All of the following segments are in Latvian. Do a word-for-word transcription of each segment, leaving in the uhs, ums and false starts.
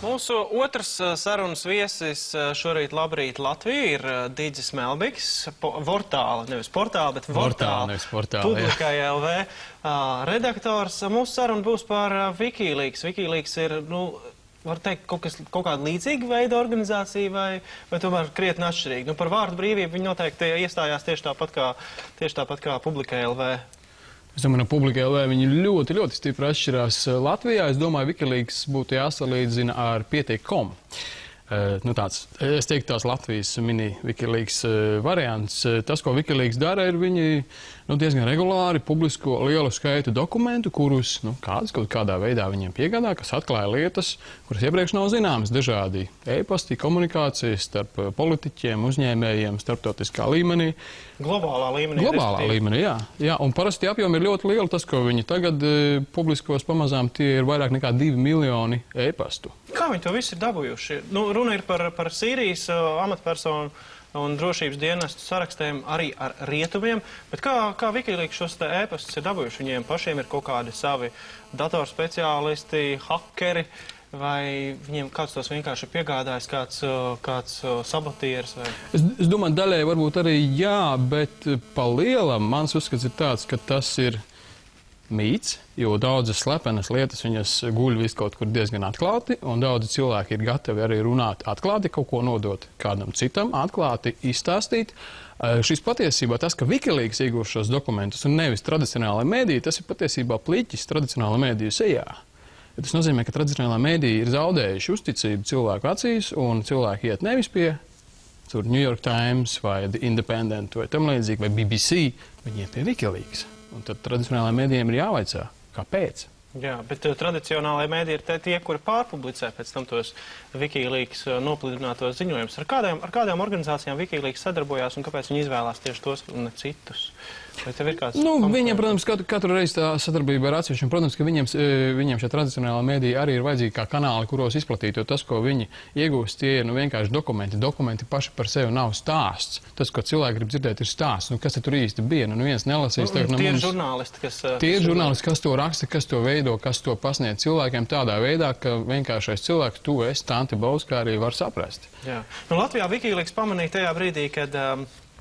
Mūsu otrs sarunas viesis šorīt Labrīt Latvija ir Digis Melbiks, Vortāla, nevis portāla, bet Vortāla, Publikai L V redaktors. Mūsu saruna būs par Wikileaks. Wikileaks ir, nu, var teikt, kaut, kas, kaut kāda līdzīga veida organizācija vai, vai tomēr krietni atšķirīga. Nu, par vārdu brīvību viņi noteikti iestājās tieši tāpat kā, tieši tāpat kā Publikai L V. Es domāju, no Publikai L V viņi ļoti, ļoti stipri atšķirās Latvijā. Es domāju, Wikileaks būtu jāsalīdzina ar pietiek punkt com. Uh, nu tāds, es teiktu, tās Latvijas mini Wikileaks uh, variants. Uh, tas, ko Wikileaks dara, ir viņi nu, diezgan regulāri publisko lielu skaitu dokumentu, kurus nu, kāds kaut kādā veidā viņiem piegādā, kas atklāja lietas, kuras iepriekš nav zināmas, dažādi e-pasti, komunikācijas starp politiķiem, uzņēmējiem, starptautiskā līmenī. Globālā līmenī. Globālā līmenī, jā. jā. Un parasti apjomi ir ļoti lieli. Tas, ko viņi tagad e, publiskos pamazām, tie ir vairāk nekā divi miljoni e-pastu. Kā viņi to visu ir dabūjuši? Nu, runa ir par, par Sīrijas uh, amatpersonu un drošības dienestu sarakstiem arī ar rietumiem, bet kā, kā Wikileaks šos te e-pastus ir dabūjuši? Viņiem pašiem ir kaut kādi savi datorspeciālisti, hakeri, vai viņiem kāds tos vienkārši ir piegādājis, kāds, kāds sabotieris? Vai? Es, es domāju, daļai varbūt arī jā, bet pa lielam mans uzskats ir tāds, ka tas ir mīts, jo daudzas slepenas lietas viņas guļ vis kaut kur diezgan atklāti, un daudzi cilvēki ir gatavi arī runāt atklāti, kaut ko nodot kādam citam, atklāti izstāstīt. Šis patiesībā tas, ka Wikileaks iegūst šos dokumentus un nevis tradicionālai mēdī, tas ir patiesībā pliķis tradicionālai mēdīju sejā. Tas nozīmē, ka tradicionālā mēdīja ir zaudējuši uzticību cilvēku acīs, un cilvēki iet nevis pie tur New York Times vai The Independent vai tam līdzīgi, vai B B C, viņi iet pie Wikileaks. Un tad tradicionālajiem mēdījiem ir jāvaicā, kāpēc? Jā, bet uh, tradicionālajie mēdīji ir te, tie, kuri pārpublicē pēc tam tos Wikileaks uh, nopludinātos ziņojumus. Ar kādām, ar kādām organizācijām Wikileaks sadarbojās un kāpēc viņi izvēlās tieši tos un ne citus? Vai tev ir kāds? Nu, viņiem, protams, katru, katru reizi tā sadarbība ir atsevišķa. Un, protams, ka viņiem, viņiem šie tradicionālā mēdīja arī ir vajadzīgi kā kanāli, kuros izplatīt, jo tas, ko viņi iegūst, tie ir nu, vienkārši dokumenti. Dokumenti paši par sevi nav stāsts. Tas, ko cilvēki grib dzirdēt, ir stāsts. Nu, kas te tur īsti bija? Nu, viens nelasīs. Nu, tagad, nu, tie ir mums... žurnālisti, kas... Tie ir žurnālisti, kas to raksta, kas to veido, kas to pasniedz cilvēkiem tādā veidā, ka vienkāršais cilvēks, tu esi Tanti Bauskā, arī var saprast. Jā. Nu, Latvijā Wikileaks pamanīja tajā brīdī, kad... Um,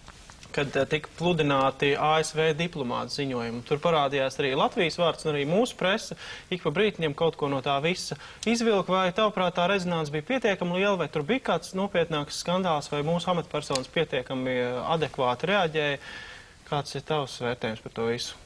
kad tika pludināti A S V diplomātu ziņojumi. Tur parādījās arī Latvijas vārds un arī mūsu presa. Ik pa brītņiem kaut ko no tā visa izvilka, vai tavuprāt tā rezonance bija pietiekami liela, vai tur bija kāds nopietnāks skandāls, vai mūsu amatpersonas pietiekami adekvāti reaģēja. Kāds ir tavs vērtējums par to visu?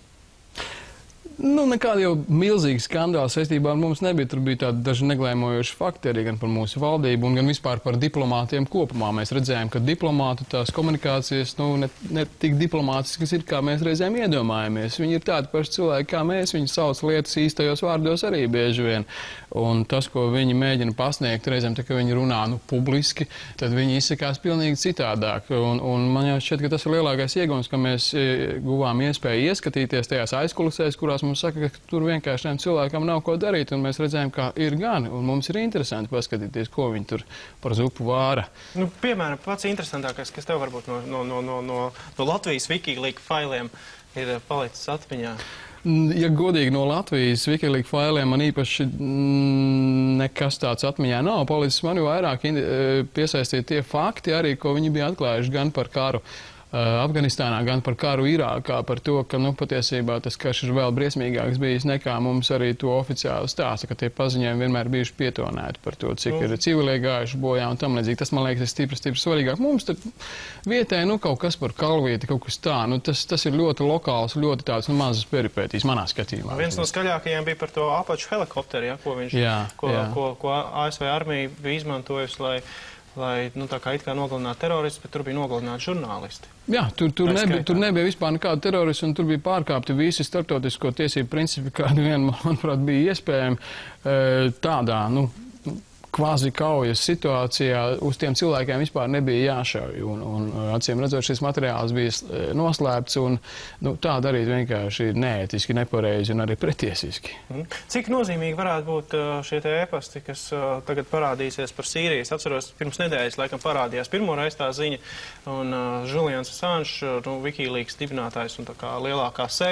Nu, nekāda jau milzīga skandāla saistībā ar mums nebija. Tur bija tādi daži neglēmojoši fakti arī gan par mūsu valdību un gan vispār par diplomātiem kopumā. Mēs redzējām, ka diplomātu tās komunikācijas, nu, ne, ne tik diplomātiskas ir, kā mēs reizēm iedomājamies. Viņi ir tādi paši cilvēki, kā mēs. Viņi sauc lietas īstajos vārdos arī bieži vien. Un tas, ko viņi mēģina pasniegt, reizēm, tā, ka viņi runā, nu, publiski, tad viņi izsakās pilnīgi citādāk. Un, un man jau šķiet, ka tas ir lielākais iegūms, ka mēs guvām iespēju ieskatīties tajās aizkulisēs, kurās mums saka, ka tur vienkārši cilvēkam nav ko darīt, un mēs redzējām, ka ir gan, un mums ir interesanti paskatīties, ko viņi tur par zupu vāra. Nu, piemēram, pats interesantākais, kas tev varbūt no, no, no, no, no, no Latvijas Wikileaks failiem ir palicis atmiņā? Ja godīgi no Latvijas Wikileaks failiem man īpaši mm, nekas tāds atmiņā nav palicis, man vairāk piesaistīja tie fakti arī, ko viņi bija atklājuši gan par karu Afganistānā, gan par karu Irākā, par to, ka, nu, patiesībā tas karš ir vēl briesmīgāks bijis nekā mums arī to oficiāli stāsta, ka tie paziņojumi vienmēr bijuši pietonēti par to, cik ir civilie gājuši bojā un tam līdzīgi. Tas, man liekas, ir stipri, stipri svarīgāk. Mums tad vietēji, nu, kaut kas par Kalvīti, kaut kas tā, nu, tas, tas ir ļoti lokāls, ļoti tāds, nu, mazas peripētīs manā skatījumā. Viens no skaļākajiem bija par to apaču helikopteri, ja, ko viņš, jā, ko, jā. ko, ko A S V armija bija izmantojusi, lai lai, nu, tā kā it kā nogalinātu teroristus, bet tur bija nogalināti žurnālisti. Jā, tur, tur, nebija, tur nebija vispār nekāda terorista, un tur bija pārkāpti visi starptautisko tiesību principi, kādi vien, manuprāt, bija iespējami tādā, nu, kvazi kaujas situācijā. Uz tiem cilvēkiem vispār nebija jāšauj, un, un acīm redzot, šis materiāls bija noslēpts, un, nu, tā darīt vienkārši ir neētiski, nepareizi un arī pretiesiski. Cik nozīmīgi varētu būt šie te e-pasti, kas tagad parādīsies par Sīrijas? Atceros, pirms nedēļas laikam parādījās pirmoreiz tā ziņa, un uh, Julians Assange, nu, Wikileaks dibinātājs un tā kā lielākā seja,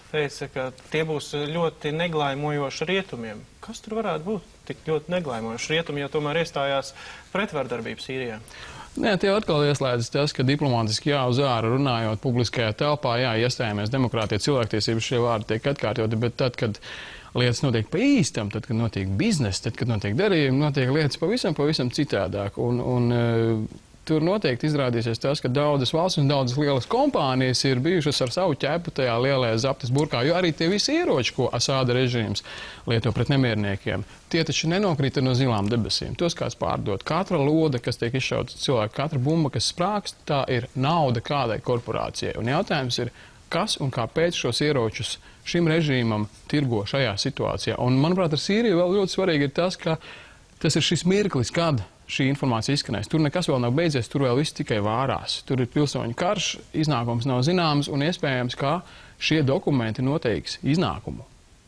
teica, ka tie būs ļoti neglaimojoši rietumiem. Kas tur varētu būt tik ļoti neglaimojoši rietumi, jo tomēr iestājās pretvardarbību Sīrijā? Nē, tie atkal ieslēdzas tas, ka diplomātiski jā uz āru runājot publiskajā telpā, jā, iestājāmies demokrātija, cilvēktiesības, šie vārdi tiek atkārtoti, bet tad, kad lietas notiek pa īstam, tad, kad notiek biznesa, tad, kad notiek darījumi, notiek lietas pavisam, pavisam citādāk. Un, un, Tur noteikti izrādīsies tas, ka daudzas valsts un daudzas lielas kompānijas ir bijušas ar savu ķepu tajā lielajā zaptes burkā, jo arī tie visi ieroči, ko Asāda režīms lieto pret nemierniekiem, tie taču nenokrita no zilām debesīm. Tos kāds pārdod. Katra lode, kas tiek izšauta cilvēku, katra bumba, kas sprākst, tā ir nauda kādai korporācijai. Un jautājums ir, kas un kāpēc šos ieročus šim režīmam tirgo šajā situācijā. Un, manuprāt, ar Sīriju vēl ļoti svarīgi ir tas, ka tas ir šis mirklis, kad šī informācija izskanēs. Tur nekas vēl nav beidzies, tur vēl viss tikai vārās. Tur ir pilsoņu karš, iznākums nav zināms un iespējams, ka šie dokumenti noteiks iznākumu.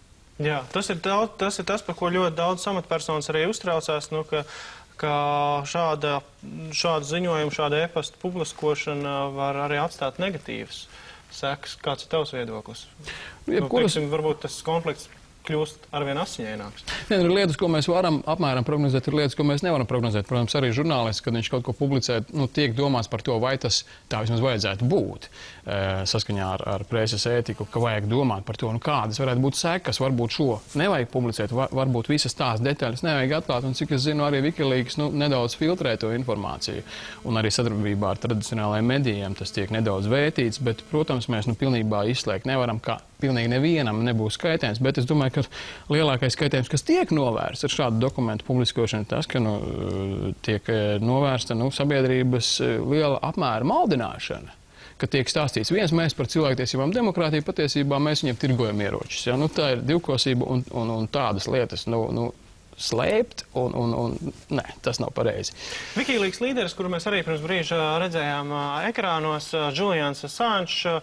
Jā, tas ir, daudz, tas ir tas, par ko ļoti daudz amatpersonas arī uztraucās, nu, ka, ka šāda, šādu ziņojumu, šāda e-pasta publiskošana var arī atstāt negatīvas sekas. Kāds ir tavs viedoklis? Ja, nu, kuras... teiksim, varbūt tas konflikts kļūst arvien asiņaināks. Ir lietas, ko mēs varam apmēram prognozēt, ir lietas, ko mēs nevaram prognozēt. Protams, arī žurnālists, kad viņš kaut ko publicē, nu, tiek domāts par to, vai tas tā vismaz vajadzētu būt. E, saskaņā ar, ar preses ētiku, ka vajag domāt par to, nu, kādas varētu būt sekas, varbūt šo nevajag publicēt, var, varbūt visas tās detaļas nevajag atklāt, un cik es zinu, arī Wikileaks nu, nedaudz filtrē to informāciju. Un arī sadarbībā ar tradicionālajiem medijiem tas tiek nedaudz vētīts, bet, protams, mēs nu, pilnībā izslēgt nevaram, ka pilnīgi nevienam nebūs skaitējums, bet es domāju, ka lielākais skaitējums, kas tiek novērsts ar šādu dokumentu publiskošanu, tas, ka nu, tiek novērsta nu, sabiedrības liela apmēra maldināšana, ka tiek stāstīts viens mēs par cilvēktiesībām demokrātiju, patiesībā mēs viņiem tirgojam ieročus. Ja? Nu, tā ir divkosība un, un, un tādas lietas nu, nu, slēpt, un, un, un nē, tas nav pareizi. Wikileaks līderis, kuru mēs arī pirms brīža redzējām ekrānos, Julians Assange,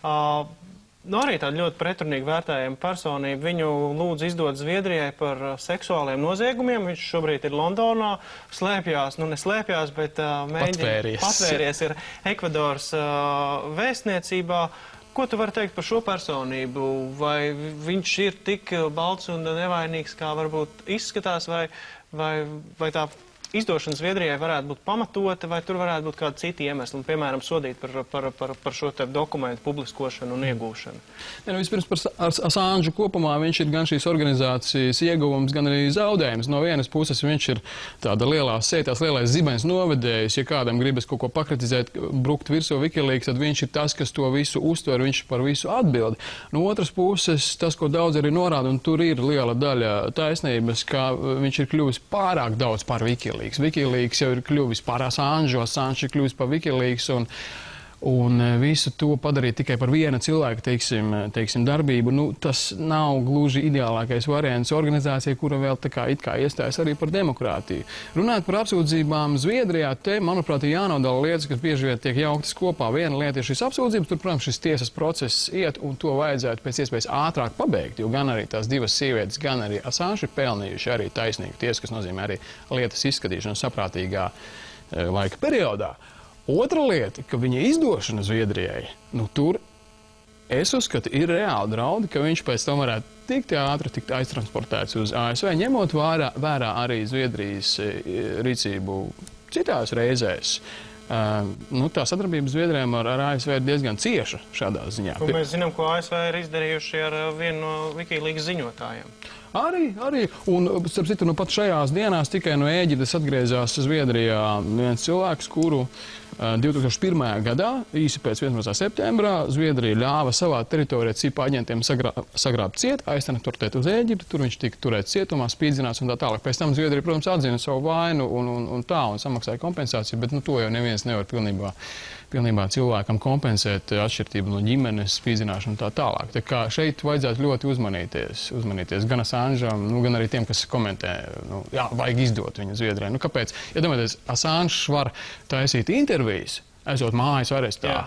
nu, arī tāda ļoti pretrunīgi vērtējama personība. Viņu lūdz izdot Zviedrijai par seksuāliem noziegumiem. Viņš šobrīd ir Londonā, slēpjās, nu ne slēpjās, bet uh, mēģina patvēries. patvēries ir Ekvadoras uh, vēstniecībā. Ko tu vari teikt par šo personību? Vai viņš ir tik balts un nevainīgs, kā varbūt izskatās, vai, vai, vai tā izdošana Zviedrijai varētu būt pamatota, vai tur varētu būt kādi citi iemesli, un, piemēram, sodīt par, par, par, par šo te dokumentu publiskošanu un iegūšanu? Ja, nu, vispirms par Assange kopumā viņš ir gan šīs organizācijas ieguvums, gan arī zaudējums. No vienas puses viņš ir tāda lielā sētās, lielais zibens novedējs. Ja kādam gribas kaut ko pakritizēt, brukt virsū Wikileaks, tad viņš ir tas, kas to visu uztver, viņš par visu atbild. No otras puses, tas, ko daudz arī norāda, un tur ir liela daļa taisnības, ka viņš ir kļuvis pārāk daudz par Wikileaks. Wikileaks jau ir kļuvis par Assange, Assange ir kļuvis par Wikileaks, un, un visu to padarīt tikai par viena cilvēka, teiksim, teiksim, darbību. Nu, tas nav gluži ideālākais variants organizācija, kura vēl tā kā it kā iestājas arī par demokrātiju. Runāt par apsūdzībām Zviedrijā, te, manuprāt, ir jānodala lietas, kas bieži vien tiek jauktas kopā. Viena lieta ir šis apsūdzības, tur, protams, šis tiesas process iet, un to vajadzētu pēc iespējas ātrāk pabeigt, jo gan arī tās divas sievietes, gan arī Assange ir pelnījuši arī taisnīgu tiesu, kas nozīmē arī lietas izskatīšanu saprātīgā e, laika periodā. Otra lieta, ka viņa izdošana Zviedrijai, nu tur, es uzskatu, ir reāli draudi, ka viņš pēc tam varētu tik ātri tikt aiztransportēts uz A S V, ņemot vērā, vērā arī Zviedrijas rīcību citās reizēs. Uh, nu, tā sadarbība Zviedrijām ar, ar A S V ir diezgan cieša šādā ziņā. Un mēs zinām, ko A S V ir izdarījuši ar vienu no Wikileaks ziņotājiem. Arī, arī. Un, starp citu, nu pat šajās dienās tikai no Ēģiptes atgriezās Zviedrijā viens cilvēks, kuru uh, divi tūkstoši pirmajā gadā, īsi pēc vienpadsmitā septembrā, Zviedrija ļāva savā teritorijā cipa aģentiem sagrā, sagrābt ciet, aiztransportēt uz Ēģipti, tur viņš tika turēts cietumā, spīdzināts un tā tālāk. Pēc tam Zviedrija, protams, atzina savu vainu un, un, un tā, un samaksāja kompensāciju, bet nu, to jau neviens nevar pilnībā, pilnībā cilvēkam kompensēt atšķirtību no ģimenes, spīdzināšanu un tā tālāk. Tā kā šeit vajadzētu ļoti uzmanīties, uzmanīties gan Assangeam, nu, gan arī tiem, kas komentē, nu, jā, vajag izdot viņu Zviedrijai. Nu, kāpēc? Ja domāties, Assange var taisīt intervijas, esot mājas arestā. Jā.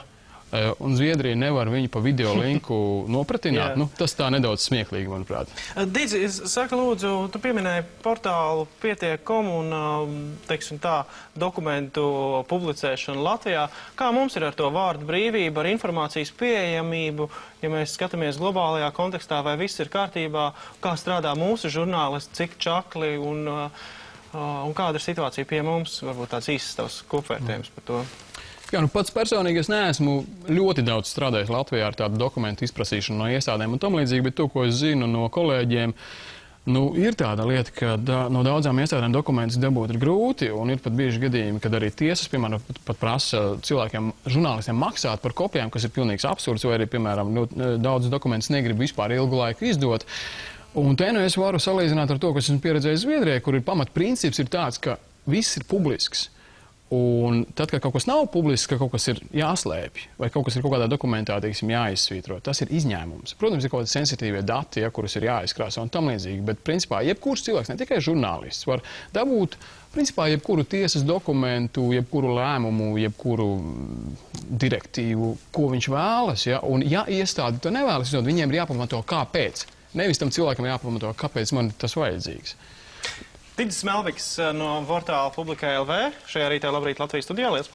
un Zviedrija nevar viņu pa video linku nopratināt. Nu, tas tā nedaudz smieklīgi, manuprāt. Dīdzi, saka lūdzu, tu pieminēji portālu pietiek kom un, teiksim tā, dokumentu publicēšanu Latvijā. Kā mums ir ar to vārdu brīvību, ar informācijas pieejamību, ja mēs skatāmies globālajā kontekstā, vai viss ir kārtībā, kā strādā mūsu žurnālisti, cik čakli un, un kāda ir situācija pie mums? Varbūt tāds īsts tavs kopvērtējums par to. Jā, nu pats personīgi es neesmu ļoti daudz strādājis Latvijā ar tādu dokumentu izprasīšanu no iestādēm un tam līdzīgi, bet to, ko es zinu no kolēģiem, nu, ir tāda lieta, ka da, no daudzām iestādēm dokumentus dabūt ir grūti, un ir pat bieži gadījumi, kad arī tiesas, piemēram, pat, pat prasa cilvēkiem, žurnālistiem maksāt par kopijām, kas ir pilnīgs absurds, vai arī, piemēram, nu, daudz dokumentus negrib vispār ilgu laiku izdot. Un te nu es varu salīdzināt ar to, kas esmu pieredzējis Zviedrijā, kur ir pamatprincips ir tāds, ka viss ir publisks. Un tad, kad kaut kas nav publisks, ka kaut kas ir jāslēpj, vai kaut kas ir kaut kādā dokumentā, teiksim, jāizsvītro, tas ir izņēmums. Protams, ir kaut kādi sensitīvie dati, ja, kurus ir jāizkrāso un tam līdzīgi, bet, principā, jebkurš cilvēks, ne tikai žurnālists, var dabūt, principā, jebkuru tiesas dokumentu, jebkuru lēmumu, jebkuru direktīvu, ko viņš vēlas, ja, un ja iestādi to nevēlas, tad viņiem ir jāpamato, kāpēc. Nevis tam cilvēkam jāpamato, kāpēc man tas vajadzīgs. Dīdzis Melbiks no portāla Publika L V. Šajā rītā Labrīt Latvijas studijā. Liels